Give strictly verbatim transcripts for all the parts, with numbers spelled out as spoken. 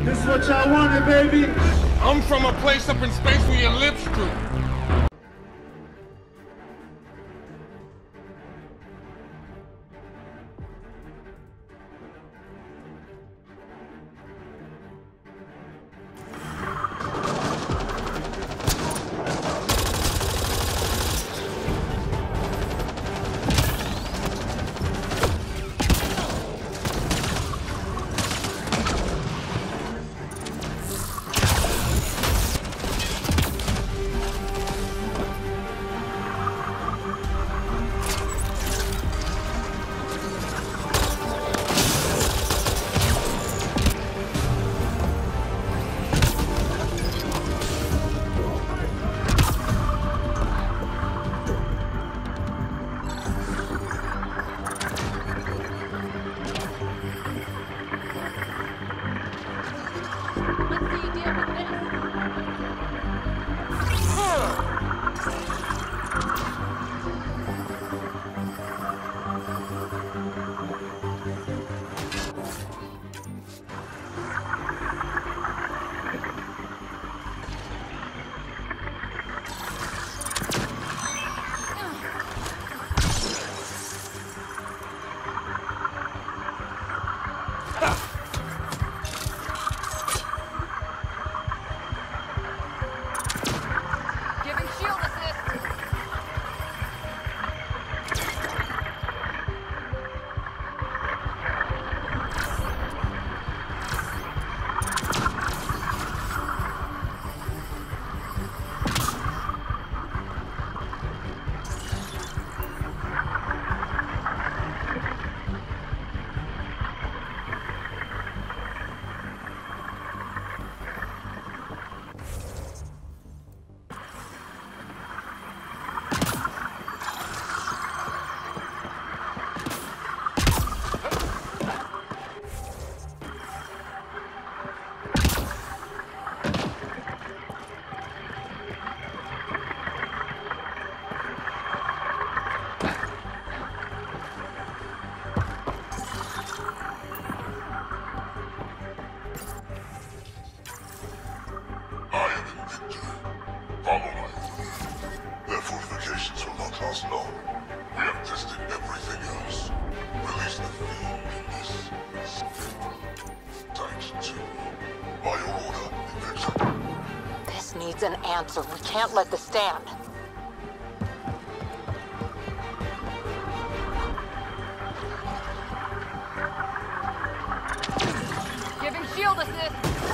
This is what y'all wanted, baby. I'm from a place up in space where your lips droop. An answer. We can't let this stand. Giving shield assist.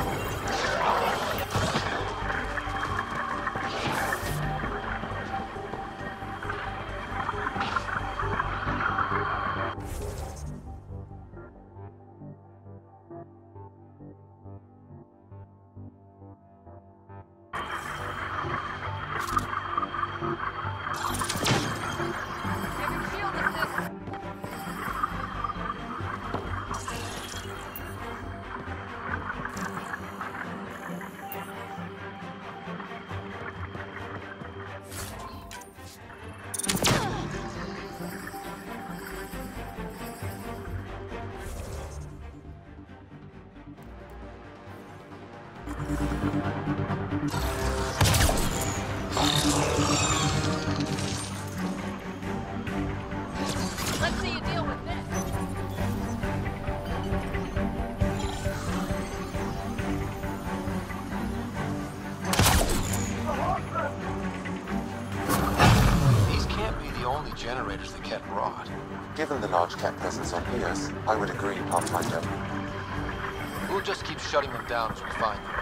Let's see you deal with this. These can't be the only generators the Ket brought. Given the large Ket presence on Eos, I would agree, Pathfinder. We'll just keep shutting them down as we find them.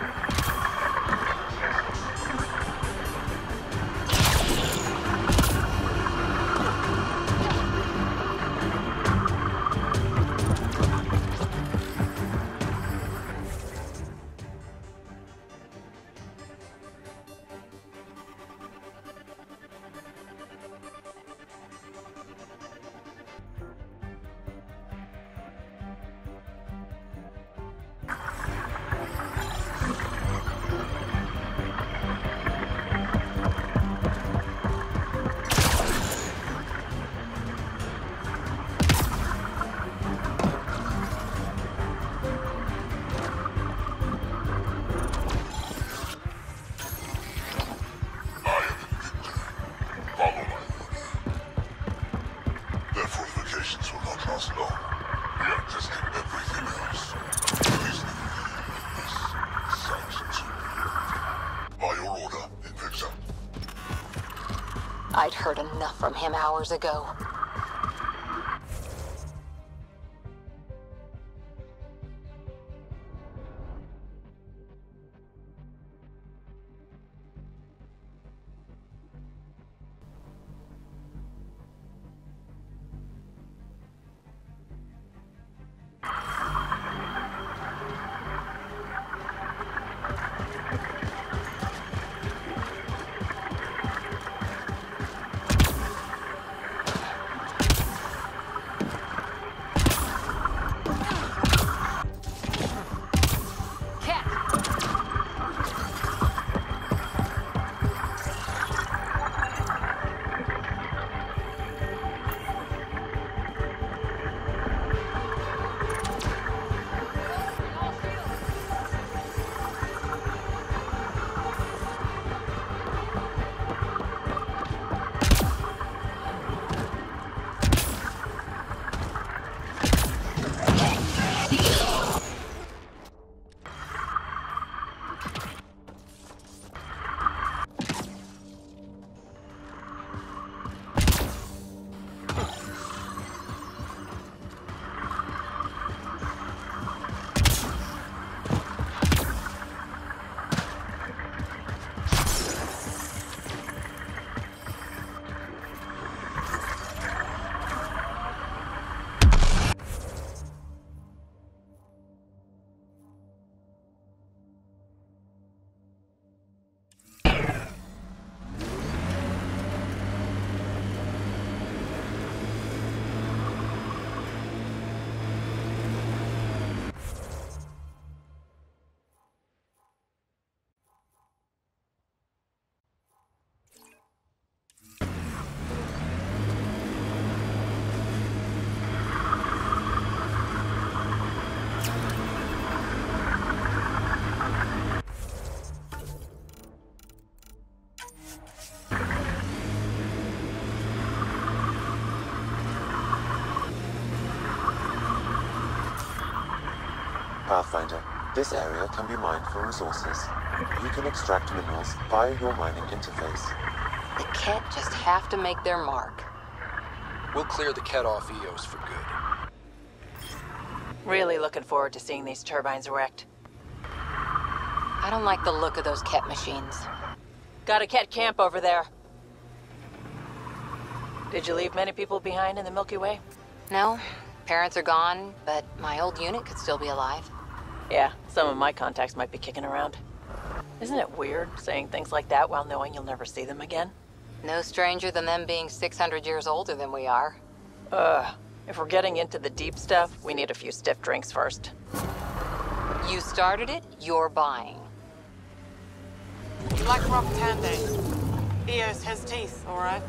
heard enough from him hours ago. Pathfinder, this area can be mined for resources. You can extract minerals via your mining interface. The Ket just have to make their mark. We'll clear the Ket off E O S for good. Really looking forward to seeing these turbines wrecked. I don't like the look of those Ket machines. Got a Ket camp over there. Did you leave many people behind in the Milky Way? No, parents are gone, but my old unit could still be alive. Yeah, some of my contacts might be kicking around. Isn't it weird saying things like that while knowing you'll never see them again? No stranger than them being six hundred years older than we are. Ugh. If we're getting into the deep stuff, we need a few stiff drinks first. You started it, you're buying. You like rock tandem. E O S has teeth, all right?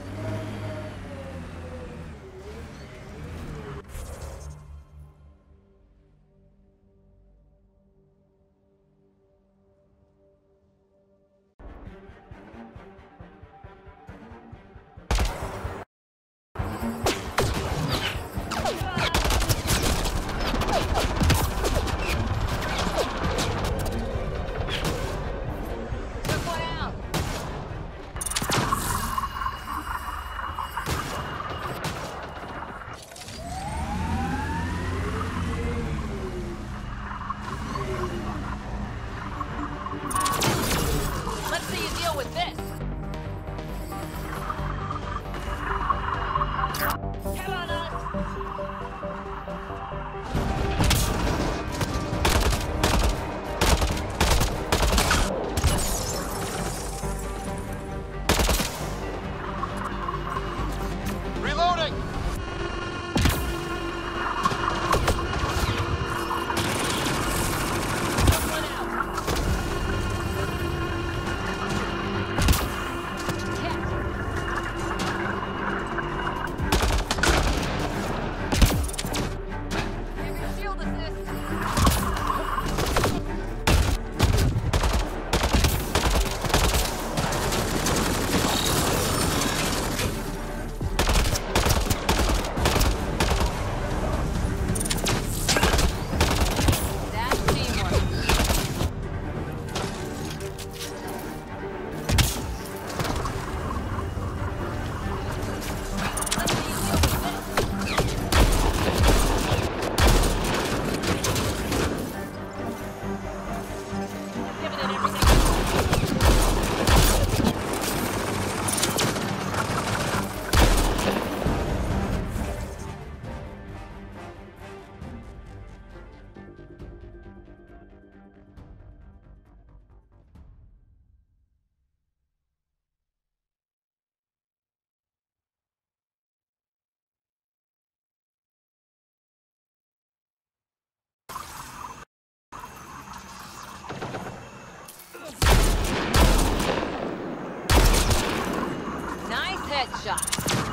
shot.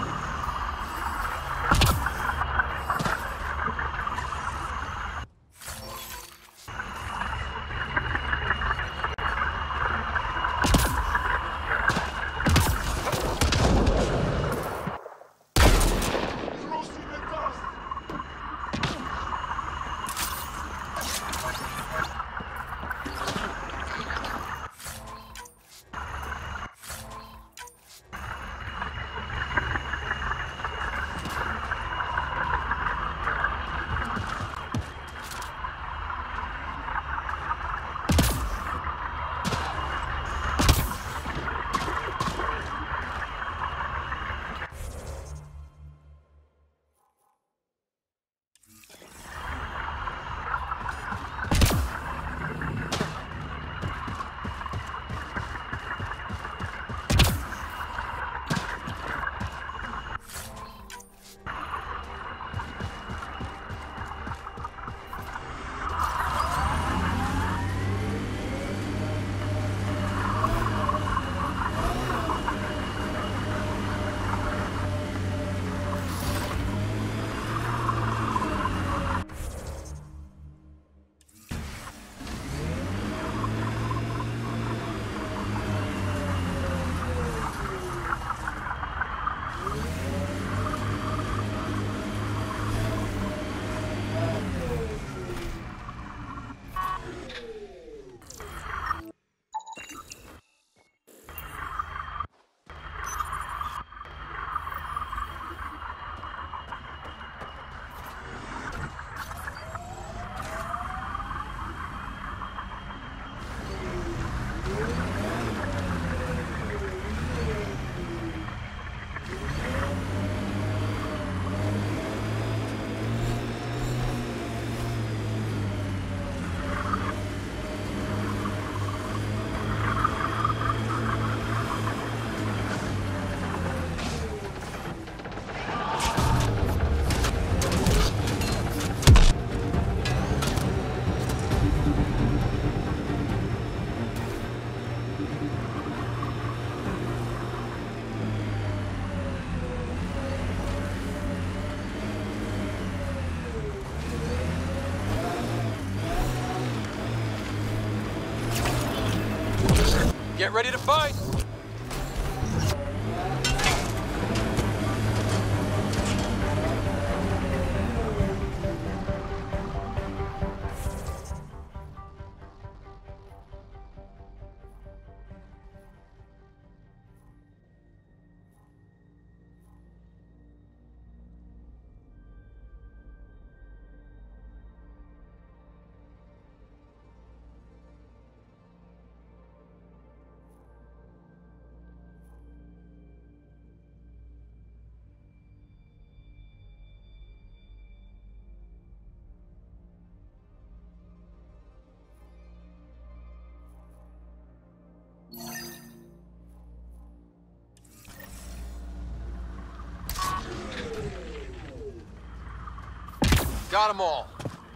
Get ready to fight! Got them all.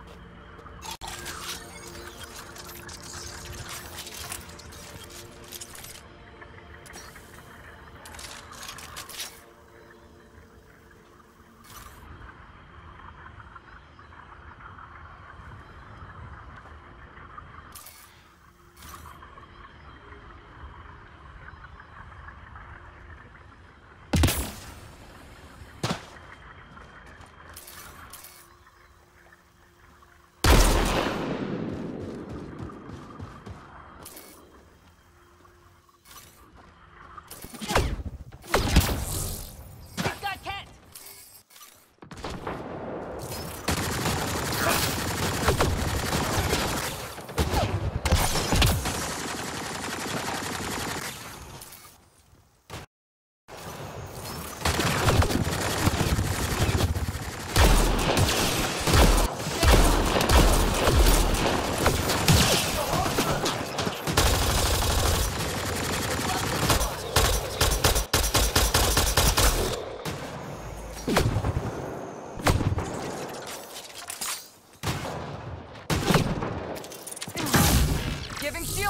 Giving shield.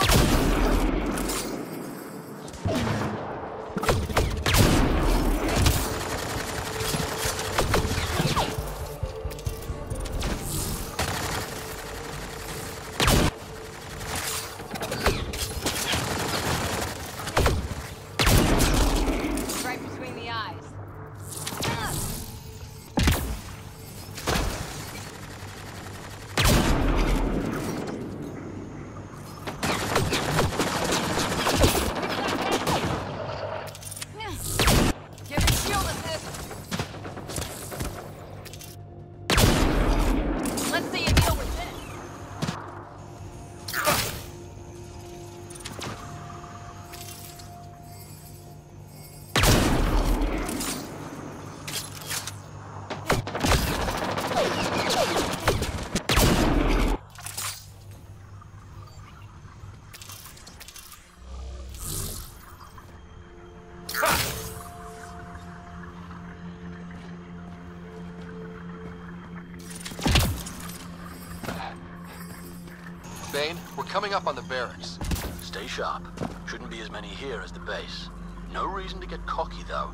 Bane, we're coming up on the barracks. Stay sharp. Shouldn't be as many here as the base. No reason to get cocky, though.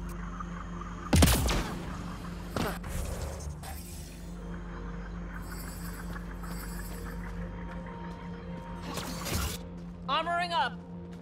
Armoring up.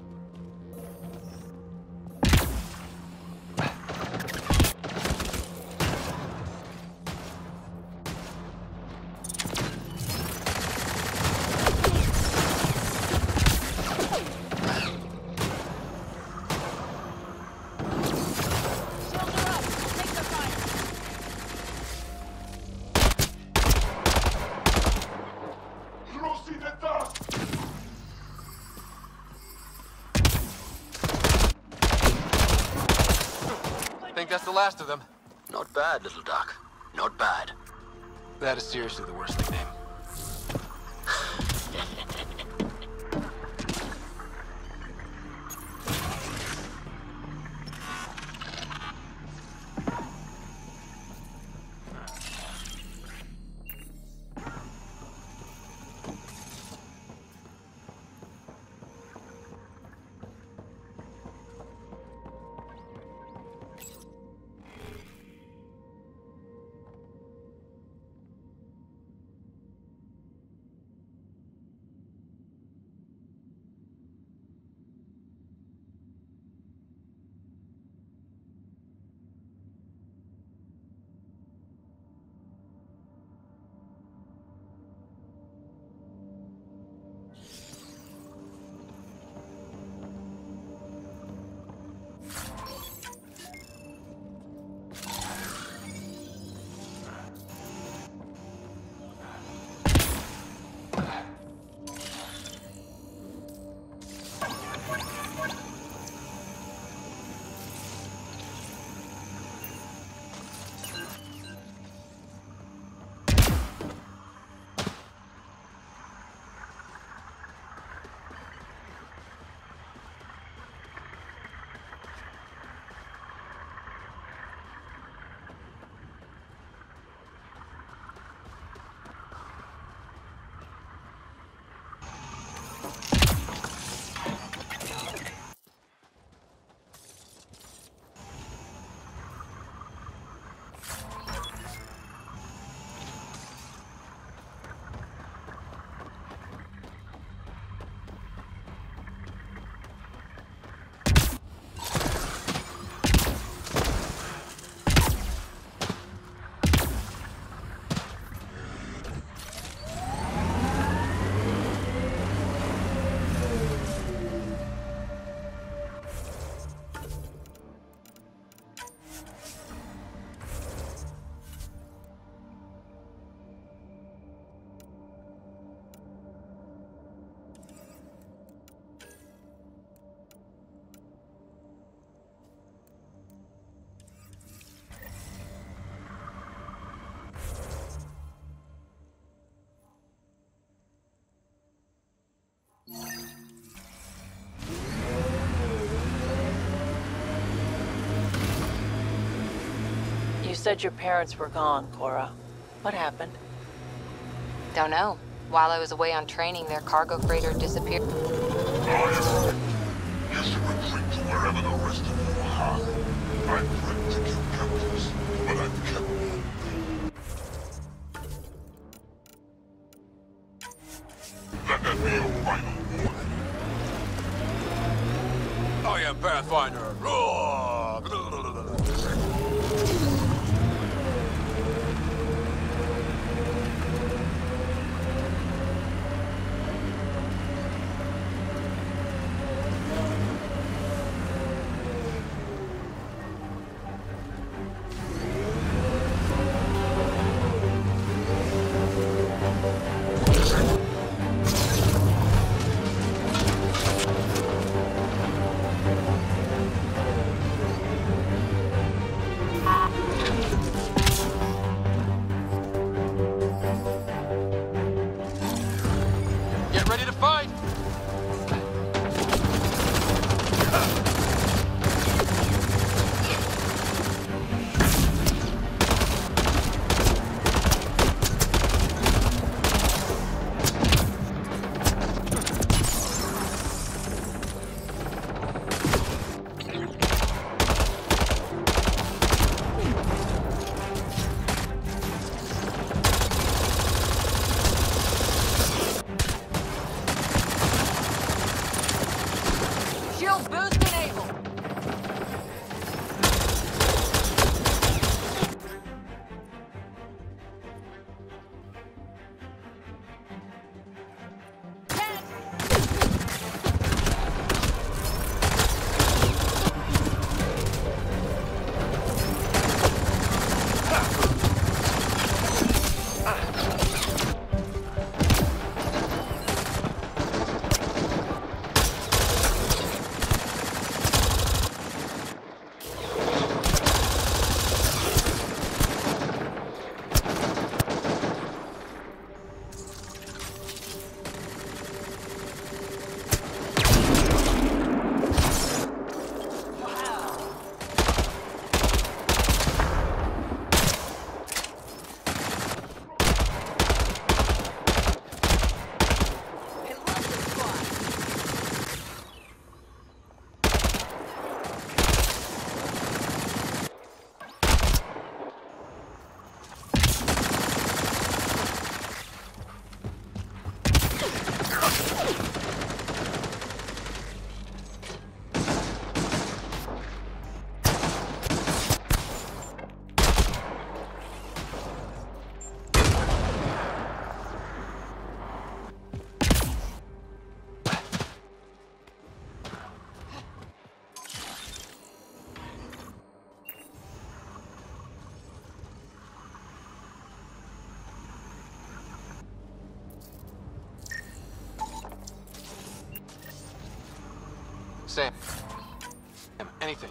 Think that's the last of them? Not bad, little duck. Not bad. That is seriously the worst nickname. You said your parents were gone, Cora. What happened? Don't know. While I was away on training, their cargo freighter disappeared. Ryder, guess you retreat to wherever the rest of you are. I'm ready to kill captives, but I've kept one. Let that be your final warning. I am Pathfinder. Roar! Shields boost enabled. Sam. Sam, anything.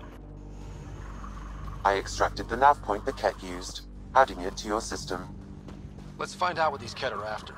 I extracted the nav point the Ket used, adding it to your system. Let's find out what these Ket are after.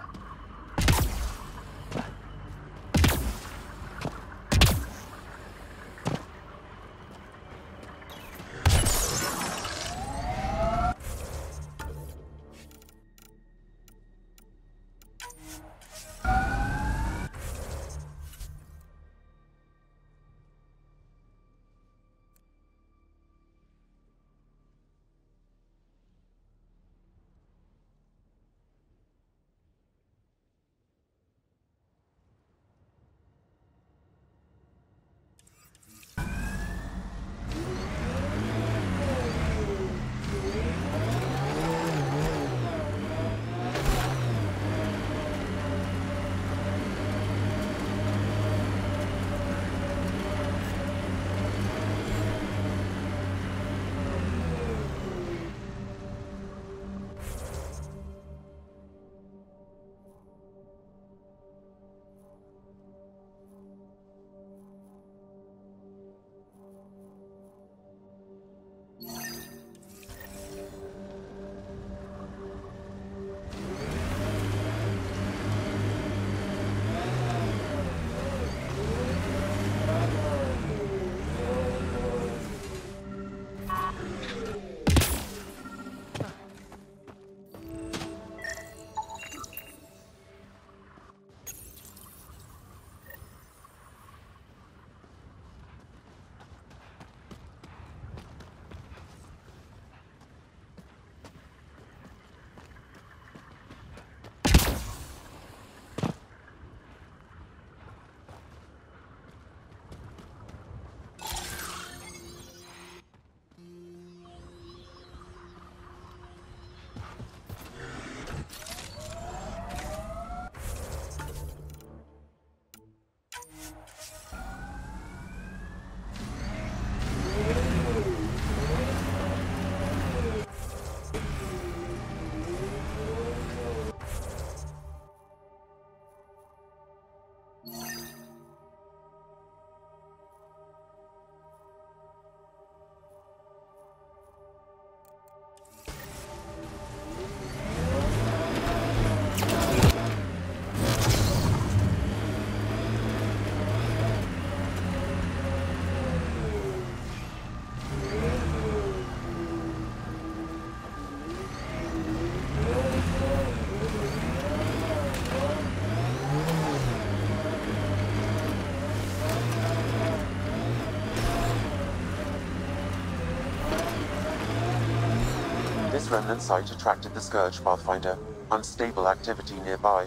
This remnant site attracted the Scourge Pathfinder. Unstable activity nearby.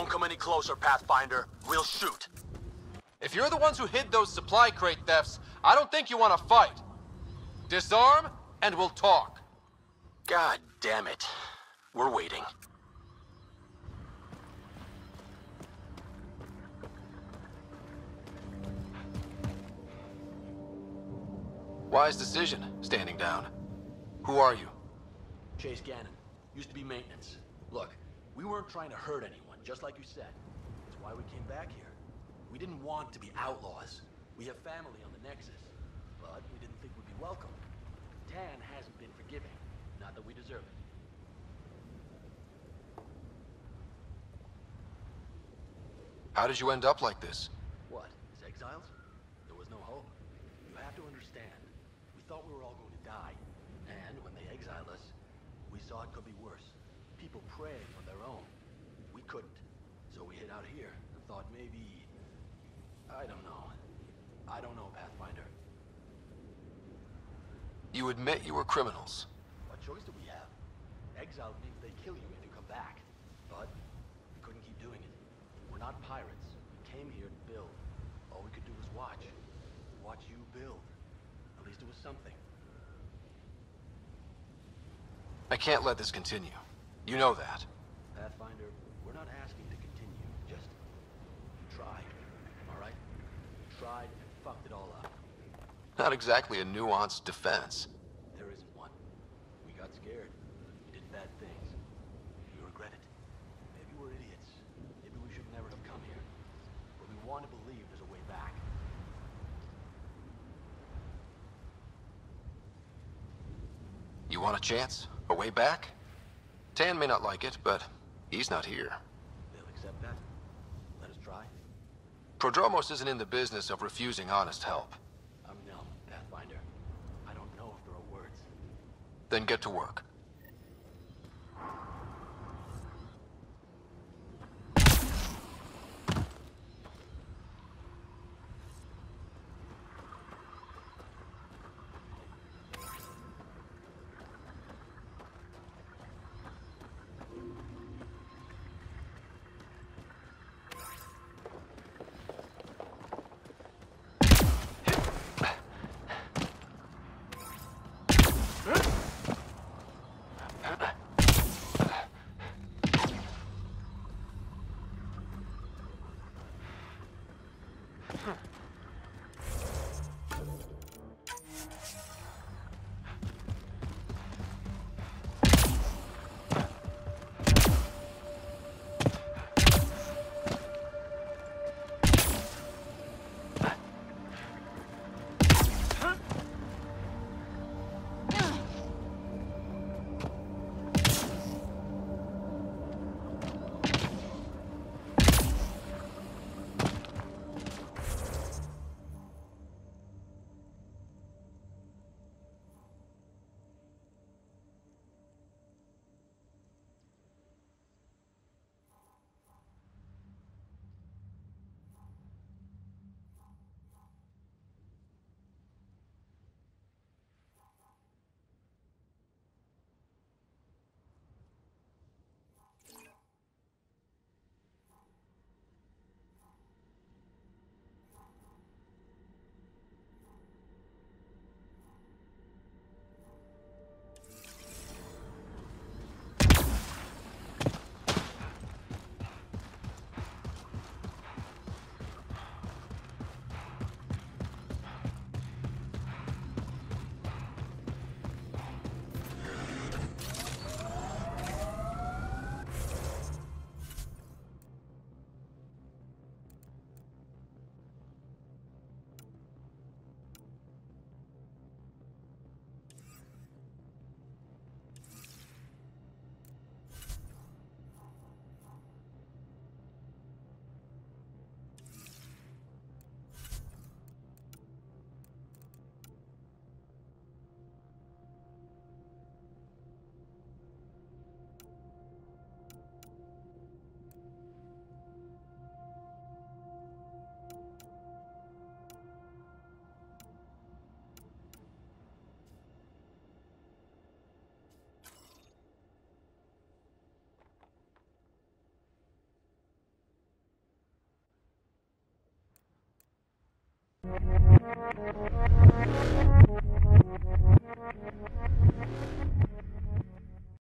Don't come any closer, Pathfinder. We'll shoot. If you're the ones who hid those supply crate thefts, I don't think you want to fight. Disarm, and we'll talk. God damn it. We're waiting. Wise decision, standing down. Who are you? Chase Gannon. Used to be maintenance. Look, we weren't trying to hurt anyone, just like you said. That's why we came back here. We didn't want to be outlaws. We have family on the Nexus. But we didn't think we'd be welcome. Tan hasn't been forgiving. Not that we deserve it. How did you end up like this? What? As exiles? There was no hope. You have to understand. We thought we were all going to die. And when they exiled us, we saw it could be worse. People preying on their own. We couldn't. So we hid out here and thought maybe... I don't know. I don't know, Pathfinder. You admit you were criminals. What choice do we have? Exile means they kill you if you come back. But we couldn't keep doing it. We're not pirates. We came here to build. All we could do was watch. Watch you build. At least it was something. I can't let this continue. You know that. Pathfinder, we're not asking to continue. Just try. All right? We tried and fucked it all up. Not exactly a nuanced defense. There isn't one. We got scared. We did bad things. We regret it. Maybe we're idiots. Maybe we should never have come here. But we want to believe there's a way back. You want a chance? A way back? Tan may not like it, but he's not here. They'll accept that. Let us try. Prodromos isn't in the business of refusing honest help. I'm numb, Pathfinder. I don't know if there are words. Then get to work.